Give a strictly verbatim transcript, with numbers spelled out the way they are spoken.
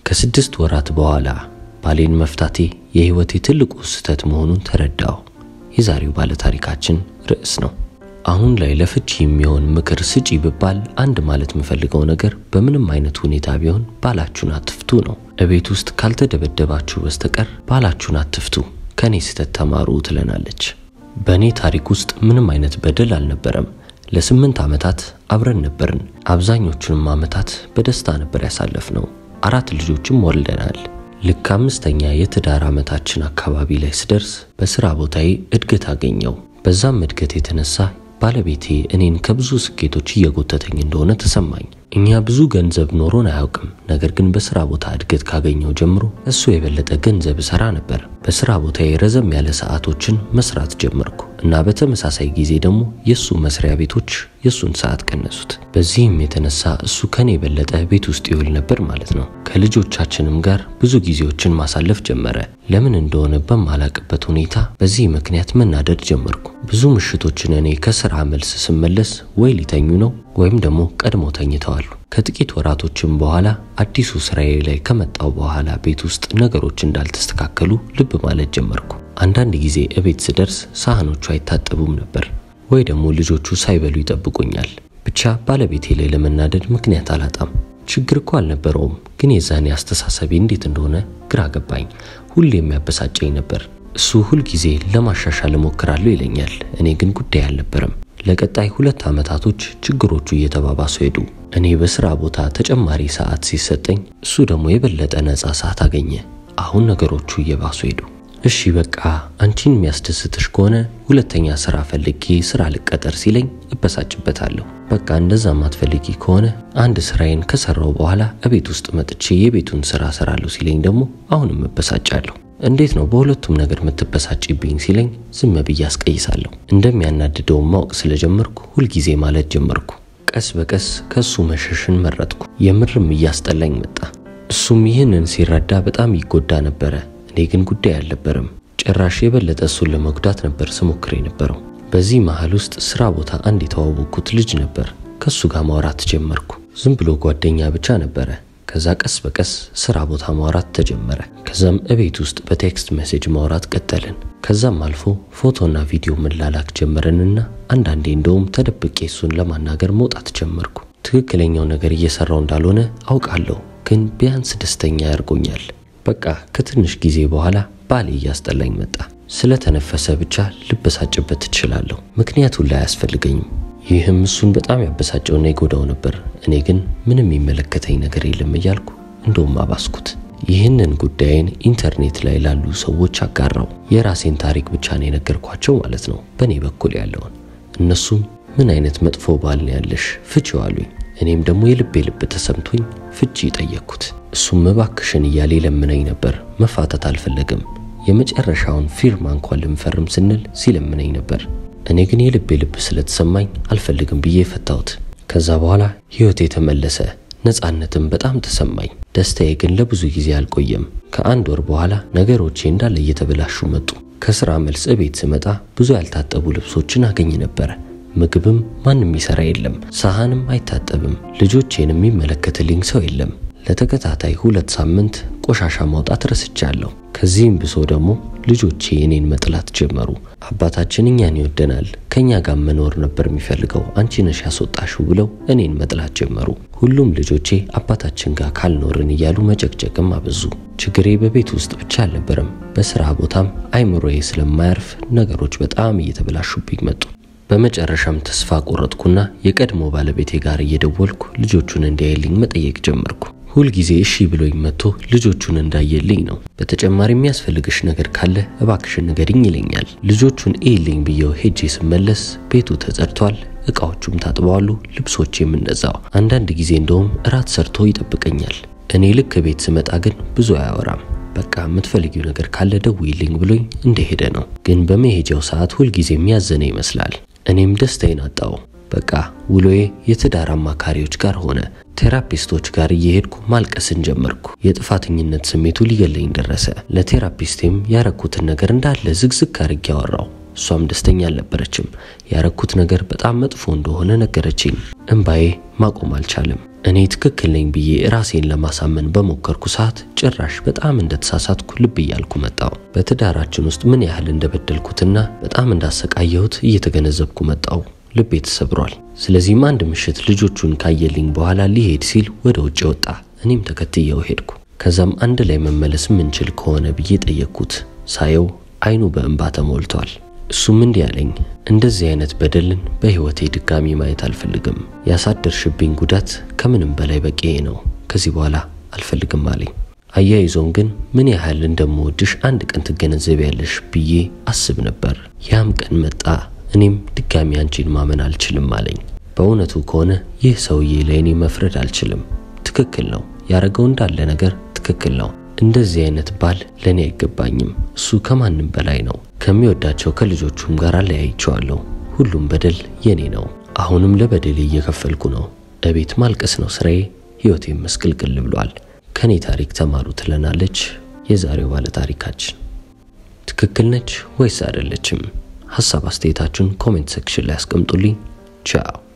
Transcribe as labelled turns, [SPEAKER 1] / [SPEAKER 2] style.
[SPEAKER 1] ከስድስት ወራት በኋላ ባሌን መፍታቴ የህይወቴ ትልቁ ስህተት መሆኑን ተረዳው። የዛሬው ባለ ታሪካችን ርዕስ ነው። አሁን ላይ ለፍቺ የሚሆን ምክር ስጪ ብባል አንድ ማለት የምፈልገው ነገር በምንም አይነት ሁኔታ ቢሆን ባላችሁን አትፍቱ ነው። እቤት ውስጥ ካልተደበደባችሁ በስተቀር ባላችሁን አትፍቱ፣ ከኔ ስህተት ተማሩ ትለናለች። በኔ ታሪክ ውስጥ ምንም አይነት በደል አልነበረም። ለስምንት ዓመታት አብረን ነበርን። አብዛኞቹንም ዓመታት በደስታ ነበር ያሳለፍነው። አራት ልጆችም ወልደናል። ልክ አምስተኛ የትዳር ዓመታችን አካባቢ ላይ ስደርስ በስራ ቦታዬ እድገት አገኘው። በዛም እድገት የተነሳ ባለቤቴ እኔን ከብዙ ስኬቶች እየጎተተኝ እንደሆነ ተሰማኝ። እኛ ብዙ ገንዘብ ኖሮን አያውቅም። ነገር ግን በስራ ቦታ እድገት ካገኘው ጀምሮ እሱ የበለጠ ገንዘብ ሰራ ነበር። በስራ ቦታዬ ረዘም ያለ ሰዓቶችን መስራት ጀመርኩ እና በተመሳሳይ ጊዜ ደግሞ የሱ መስሪያ ቤቶች የሱን ሰዓት ቀነሱት። በዚህም የተነሳ እሱ ከኔ የበለጠ ቤት ውስጥ ይውል ነበር ማለት ነው። ከልጆቻችንም ጋር ብዙ ጊዜዎችን ማሳለፍ ጀመረ። ለምን እንደሆነ በማላቅበት ሁኔታ በዚህ ምክንያት መናደድ ጀመርኩ። ብዙ ምሽቶችን እኔ ከስራ መልስ ስመለስ ወይ ሊተኙ ነው ወይም ደግሞ ቀድሞ ተኝተዋል። ከጥቂት ወራቶችም በኋላ አዲሱ ስራዬ ላይ ከመጣው በኋላ ቤት ውስጥ ነገሮች እንዳልተስተካከሉ ልብ ማለት ጀመርኩ። አንዳንድ ጊዜ እቤት ስደርስ ሳህኖቹ አይታጠቡም ነበር ወይ ደግሞ ልጆቹ ሳይበሉ ይጠብቁኛል። ብቻ ባለቤቴ ላይ ለመናደድ ምክንያት አላጣም። ችግር እኮ አልነበረውም፣ ግን የዛኔ አስተሳሰቤ እንዴት እንደሆነ ግራ ገባኝ። ሁሌ የሚያበሳጨኝ ነበር። እሱ ሁል ጊዜ ለማሻሻል እሞክራለሁ ይለኛል፣ እኔ ግን ጉዳይ አልነበረም። ለቀጣይ ሁለት ዓመታቶች ችግሮቹ እየተባባሱ ሄዱ። እኔ በስራ ቦታ ተጨማሪ ሰዓት ሲሰጠኝ እሱ ደግሞ የበለጠ ነፃ ሰዓት አገኘ። አሁን ነገሮቹ እየባሱ ሄዱ። እሺ በቃ አንቺን የሚያስደስትሽ ከሆነ ሁለተኛ ስራ ፈልጊ ስራ ልቀጠር ሲለኝ እበሳጭበታለሁ። በቃ እንደዛ ማትፈልጊ ከሆነ አንድ ስራዬን ከሰራው በኋላ እቤት ውስጥ መጥቼ የቤቱን ስራ ሰራለሁ ሲለኝ ደግሞ አሁንም እበሳጫለሁ። እንዴት ነው በሁለቱም ነገር የምትበሳጭብኝ ሲለኝ ዝም ብዬ አስቀይሳለሁ። እንደሚያናድደው ማወቅ ስለጀመርኩ ሁል ጊዜ ማለት ጀመርኩ። ቀስ በቀስ ከሱ መሸሽን መረጥኩ። የምርም እያስጠላኝ መጣ። እሱም ይህንን ሲረዳ በጣም ይጎዳ ነበር። እኔ ግን ጉዳይ አልነበረም። ጭራሽ የበለጠ እሱን ለመጉዳት ነበር ስሞክር የነበረው። በዚህ መሃል ውስጥ ስራ ቦታ አንድ የተዋወቅኩት ልጅ ነበር። ከሱ ጋር ማውራት ጀመርኩ። ዝም ብሎ ጓደኛ ብቻ ነበር። ከዛ ቀስ በቀስ ስራ ቦታ ማውራት ተጀመረ። ከዛም እቤት ውስጥ በቴክስት ሜሴጅ ማውራት ቀጠልን። ከዛም አልፎ ፎቶና ቪዲዮ መላላክ ጀመረንና አንዳንዴ እንደውም ተደብቄ እሱን ለማናገር መውጣት ጀመርኩ። ትክክለኛው ነገር እየሰራው እንዳልሆነ አውቃለሁ፣ ግን ቢያንስ ደስተኛ ያርጎኛል። በቃ ከትንሽ ጊዜ በኋላ ባሌ እያስጠላኝ መጣ። ስለተነፈሰ ብቻ ልበሳጭበት እችላለሁ፣ ምክንያቱም ላይ አያስፈልገኝም። ይህም እሱን በጣም ያበሳጨውና ይጎዳው ነበር። እኔ ግን ምንም የሚመለከተኝ ነገር የለም እያልኩ እንደውም አባስኩት። ይህንን ጉዳይን ኢንተርኔት ላይ ላሉ ሰዎች አጋራው። የራሴን ታሪክ ብቻ ነው የነገርኳቸው ማለት ነው፣ በኔ በኩል ያለውን። እነሱም ምን አይነት መጥፎ ባል ነው ያለሽ ፍቺው አሉኝ። እኔም ደግሞ የልቤ ልብ ተሰምቶኝ ፍቺ ጠየቅኩት። እሱም እባክሽን እያለ ለምነኝ ነበር። መፋታት አልፈለግም። የመጨረሻውን ፊርማ እንኳን ልንፈርም ስንል ሲለምነኝ ነበር። እኔ ግን የልቤ ልብ ስለተሰማኝ አልፈልግም ብዬ ፈታሁት። ከዛ በኋላ ህይወቴ ተመለሰ። ነፃነትም በጣም ተሰማኝ። ደስታዬ ግን ለብዙ ጊዜ አልቆየም። ከአንድ ወር በኋላ ነገሮቼ እንዳለ እየተበላሹ መጡ። ከስራ መልስ እቤት ስመጣ ብዙ ያልታጠቡ ልብሶችን አገኝ ነበር። ምግብም ማንም ይሰራ የለም፣ ሳህንም አይታጠብም፣ ልጆቼን የሚመለከትልኝ ሰው የለም። ለተከታታይ ሁለት ሳምንት ቆሻሻ ማውጣት ረስቻለሁ። ከዚህም ብሶ ደግሞ ልጆቼ እኔን መጥላት ጀመሩ። አባታችን እኛን ይወደናል፣ ከኛ ጋር መኖር ነበር የሚፈልገው፣ አንቺ ነሽ ያስወጣሽው ብለው እኔን መጥላት ጀመሩ። ሁሉም ልጆቼ አባታችን ጋር ካልኖርን እያሉ መጨቅጨቅም አበዙ። ችግሬ በቤት ውስጥ ብቻ አልነበረም፣ በስራ ቦታም አይምሮዬ ስለማያርፍ ነገሮች በጣም እየተበላሹብኝ መጡ። በመጨረሻም ተስፋ ቆረጥኩና የቀድሞ ባለቤቴ ጋር እየደወልኩ ልጆቹን እንዲያይልኝ መጠየቅ ጀመርኩ። ሁል ጊዜ እሺ ብሎኝ መጥቶ ልጆቹን እንዳየልኝ ነው። በተጨማሪ የሚያስፈልግሽ ነገር ካለ እባክሽን ንገሪኝ ይለኛል። ልጆቹን እይልኝ ብየው ሄጄ ስመለስ ቤቱ ተጸድቷል፣ እቃዎቹም ታጥበዋል፣ ልብሶቼም እንደዛው። አንዳንድ ጊዜ እንደውም እራት ሰርቶ ይጠብቀኛል። እኔ ልክ ቤት ስመጣ ግን ብዙ አያወራም። በቃ የምትፈልጊው ነገር ካለ ደውይልኝ ብሎኝ እንደሄደ ነው። ግን በመሄጃው ሰዓት ሁል ጊዜ የሚያዘነ ይመስላል። እኔም ደስታዬን አጣው። በቃ ውሎዬ የትዳር አማካሪዎች ጋር ሆነ። ቴራፒስቶች ጋር እየሄድኩ ማልቀስን ጀመርኩ። የጥፋተኝነት ስሜቱ ሊገለኝ ደረሰ። ለቴራፒስቴም ያረኩትን ነገር እንዳለ ዝግዝግ አድርጌ አወራው። እሷም ደስተኛ አልነበረችም። ያረኩት ነገር በጣም መጥፎ እንደሆነ ነገረችኝ። እንባዬ ማቆም አልቻለም። እኔ ትክክል ነኝ ብዬ ራሴን ለማሳመን በሞከርኩ ሰዓት ጭራሽ በጣም እንደተሳሳትኩ ልብ እያልኩ መጣው። በትዳራችን ውስጥ ምን ያህል እንደበደልኩትና በጣም እንዳሰቃየሁት እየተገነዘብኩ መጣው። ልቤ ተሰብሯል። ስለዚህም አንድ ምሽት ልጆቹን ካየልኝ በኋላ ሊሄድ ሲል ወደ ውጭ ወጣ። እኔም ተከትየው ሄድኩ። ከዛም አንድ ላይ መመለስ ምንችል ከሆነ ብዬ ጠየቅኩት። ሳየው አይኑ በእንባ ተሞልቷል። እሱም እንዲህ አለኝ፣ እንደዚህ አይነት በደልን በህይወቴ ድጋሚ ማየት አልፈልግም። ያሳደርሽብኝ ጉዳት ከምንም በላይ በቂ ነው። ከዚህ በኋላ አልፈልግም አለኝ። አያይዞም ግን ምን ያህል እንደምወድሽ አንድ ቀን ትገነዘቢያለሽ ብዬ አስብ ነበር። ያም ቀን መጣ። እኔም ድጋሚ አንቺን ማመን አልችልም አለኝ። በእውነቱ ከሆነ ይህ ሰውዬ ለእኔ መፍረድ አልችልም። ትክክል ነው። ያረገው እንዳለ ነገር ትክክል ነው። እንደዚህ አይነት ባል ለኔ አይገባኝም። እሱ ከማንም በላይ ነው። ከሚወዳቸው ከልጆቹም ጋር አለያይቸዋለሁ። ሁሉም በደል የኔ ነው። አሁንም ለበደል እየከፈልኩ ነው። እቤት ማልቀስ ነው ስራዬ። ህይወቴም መስቅልቅል ብሏል። ከኔ ታሪክ ተማሩ ትለናለች የዛሬው ባለ ታሪካችን። ትክክል ነች ወይስ አይደለችም? ሐሳብ አስተያየታችሁን ኮሜንት ሴክሽን ላይ አስቀምጡልኝ። ቻው።